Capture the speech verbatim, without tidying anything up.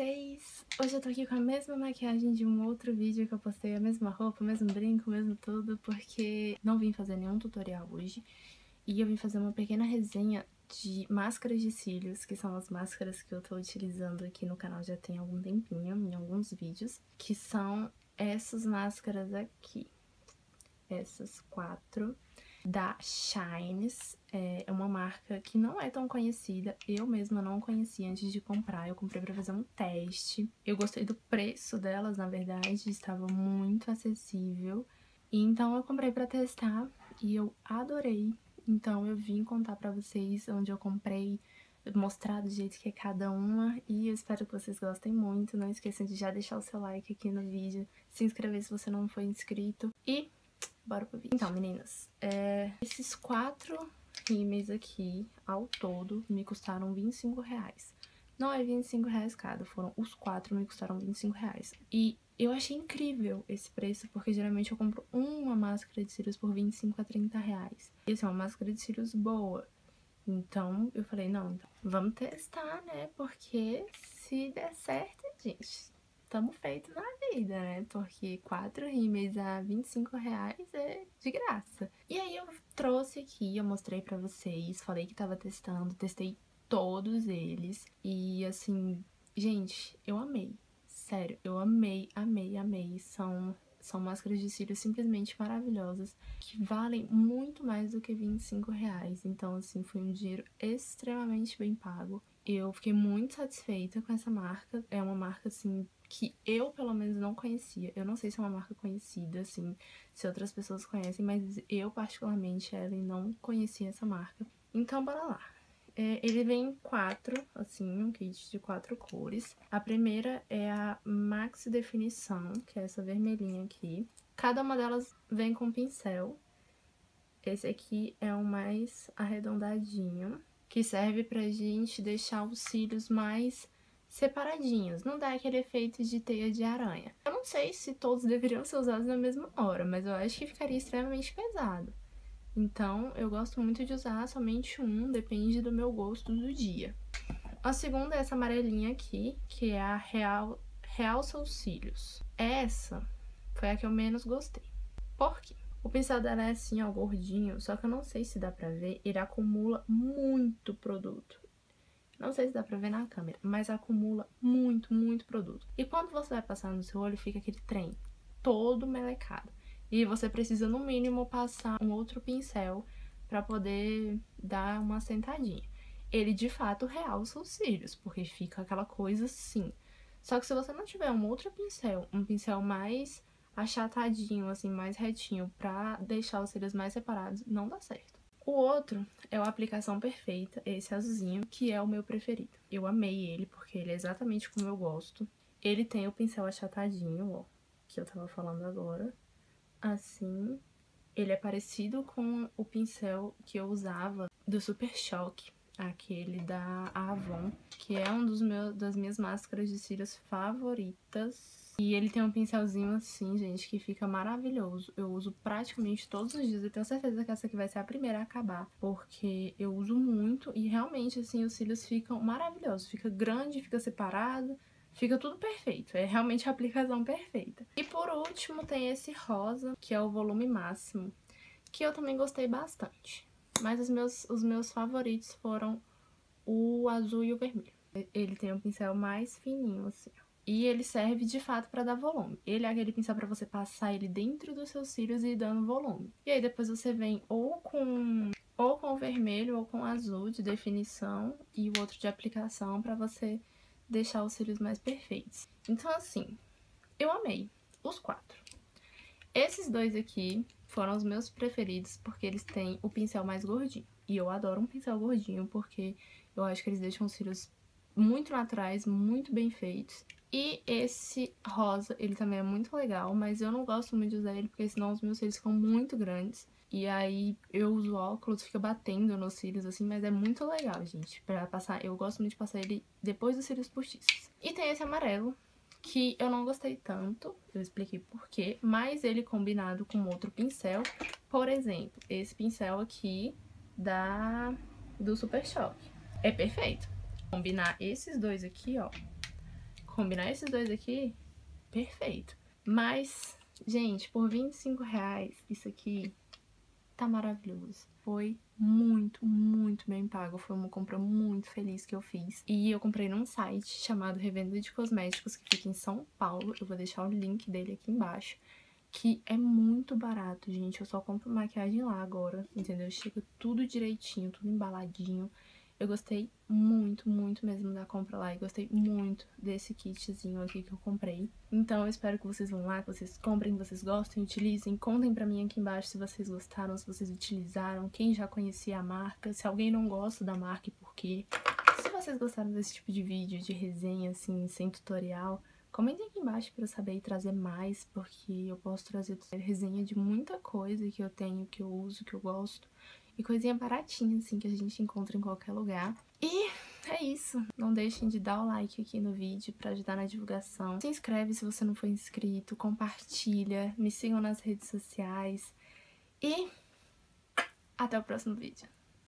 vocês? Hoje eu tô aqui com a mesma maquiagem de um outro vídeo que eu postei, a mesma roupa, o mesmo brinco, o mesmo tudo, porque não vim fazer nenhum tutorial hoje. E eu vim fazer uma pequena resenha de máscaras de cílios, que são as máscaras que eu tô utilizando aqui no canal já tem algum tempinho, em alguns vídeos, que são essas máscaras aqui. Essas quatro, da Shines. É uma marca que não é tão conhecida, eu mesma não conhecia antes de comprar, eu comprei pra fazer um teste. Eu gostei do preço delas, na verdade, estava muito acessível, então eu comprei pra testar e eu adorei. Então eu vim contar pra vocês onde eu comprei, mostrar do jeito que é cada uma, e eu espero que vocês gostem muito. Não esqueçam de já deixar o seu like aqui no vídeo, se inscrever se você não for inscrito e bora pro vídeo. Então, meninas, é, esses quatro rímels aqui, ao todo, me custaram vinte e cinco reais. Não é vinte e cinco reais cada, foram os quatro, me custaram vinte e cinco reais. E eu achei incrível esse preço, porque geralmente eu compro uma máscara de cílios por vinte e cinco a trinta reais. E assim, é uma máscara de cílios boa. Então, eu falei, não, então, vamos testar, né? Porque se der certo, gente, tamo feito na vida, né? Porque quatro rímels a vinte e cinco reais é de graça. E aí eu trouxe aqui, eu mostrei pra vocês, falei que tava testando, testei todos eles. E assim, gente, eu amei. Sério, eu amei, amei, amei. São... São máscaras de cílios simplesmente maravilhosas, que valem muito mais do que vinte e cinco reais. Então, assim, foi um dinheiro extremamente bem pago. Eu fiquei muito satisfeita com essa marca. É uma marca, assim, que eu, pelo menos, não conhecia. Eu não sei se é uma marca conhecida, assim, se outras pessoas conhecem, mas eu, particularmente, Ellen, não conhecia essa marca. Então, bora lá. É, ele vem em quatro, assim, um kit de quatro cores. A primeira é a Max Definição, que é essa vermelhinha aqui. Cada uma delas vem com pincel. Esse aqui é o mais arredondadinho, que serve pra gente deixar os cílios mais separadinhos. Não dá aquele efeito de teia de aranha. Eu não sei se todos deveriam ser usados na mesma hora, mas eu acho que ficaria extremamente pesado. Então, eu gosto muito de usar somente um, depende do meu gosto do dia. A segunda é essa amarelinha aqui, que é a Real, Realça os Cílios. Essa foi a que eu menos gostei. Por quê? O pincel dela é assim, ó, gordinho, só que eu não sei se dá pra ver, ele acumula muito produto. Não sei se dá pra ver na câmera, mas acumula muito, muito produto. E quando você vai passar no seu olho, fica aquele trem todo melecado. E você precisa, no mínimo, passar um outro pincel pra poder dar uma assentadinha. Ele, de fato, realça os cílios, porque fica aquela coisa assim. Só que se você não tiver um outro pincel, um pincel mais achatadinho, assim, mais retinho, pra deixar os cílios mais separados, não dá certo. O outro é o Aplicação Perfeita, esse azulzinho, que é o meu preferido. Eu amei ele, porque ele é exatamente como eu gosto. Ele tem o pincel achatadinho, ó, que eu tava falando agora. Assim, ele é parecido com o pincel que eu usava do Super Choque, aquele da Avon, que é um dos meus, das minhas máscaras de cílios favoritas. E ele tem um pincelzinho assim, gente, que fica maravilhoso. Eu uso praticamente todos os dias. Eu tenho certeza que essa aqui vai ser a primeira a acabar, porque eu uso muito e realmente, assim, os cílios ficam maravilhosos. Fica grande, fica separado. Fica tudo perfeito, é realmente a aplicação perfeita. E por último tem esse rosa, que é o volume máximo, que eu também gostei bastante. Mas os meus, os meus favoritos foram o azul e o vermelho. Ele tem um pincel mais fininho, assim, ó. E ele serve de fato pra dar volume. Ele é aquele pincel pra você passar ele dentro dos seus cílios e ir dando volume. E aí depois você vem ou com... ou com o vermelho ou com o azul de definição e o outro de aplicação pra você deixar os cílios mais perfeitos. Então, assim, eu amei os quatro. Esses dois aqui foram os meus preferidos porque eles têm o pincel mais gordinho. E eu adoro um pincel gordinho porque eu acho que eles deixam os cílios muito naturais, muito bem feitos. E esse rosa, ele também é muito legal, mas eu não gosto muito de usar ele porque senão os meus cílios ficam muito grandes. E aí eu uso óculos, fica batendo nos cílios assim, mas é muito legal, gente, pra passar. Eu gosto muito de passar ele depois dos cílios postiços. E tem esse amarelo, que eu não gostei tanto, eu expliquei por quê, mas ele combinado com outro pincel, por exemplo, esse pincel aqui da do Super Choque, é perfeito. Combinar esses dois aqui, ó, combinar esses dois aqui, perfeito. Mas, gente, por vinte e cinco reais, isso aqui tá maravilhoso. Foi muito, muito bem pago. Foi uma compra muito feliz que eu fiz. E eu comprei num site chamado Revenda de Cosméticos, que fica em São Paulo. Eu vou deixar o link dele aqui embaixo. Que é muito barato, gente. Eu só compro maquiagem lá agora, entendeu? Chega tudo direitinho, tudo embaladinho. Eu gostei muito, muito mesmo da compra lá. E gostei muito desse kitzinho aqui que eu comprei. Então eu espero que vocês vão lá, que vocês comprem, que vocês gostem, utilizem. Contem pra mim aqui embaixo se vocês gostaram, se vocês utilizaram, quem já conhecia a marca, se alguém não gosta da marca e por quê. Se vocês gostaram desse tipo de vídeo, de resenha, assim, sem tutorial, comentem aqui embaixo pra eu saber e trazer mais, porque eu posso trazer resenha de muita coisa que eu tenho, que eu uso, que eu gosto. E coisinha baratinha, assim, que a gente encontra em qualquer lugar. E é isso. Não deixem de dar o like aqui no vídeo pra ajudar na divulgação. Se inscreve se você não for inscrito, compartilha, me sigam nas redes sociais. E até o próximo vídeo.